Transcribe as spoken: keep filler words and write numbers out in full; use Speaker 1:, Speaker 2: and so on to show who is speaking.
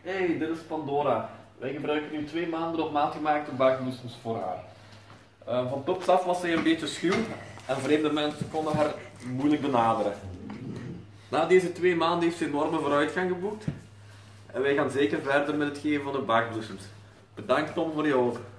Speaker 1: Hey, dit is Pandora. Wij gebruiken nu twee maanden op maat gemaakte bakbloesems voor haar. Uh, van pups af was zij een beetje schuw en vreemde mensen konden haar moeilijk benaderen. Na deze twee maanden heeft ze enorme vooruitgang geboekt en wij gaan zeker verder met het geven van de bakbloesems. Bedankt Tom voor je hulp.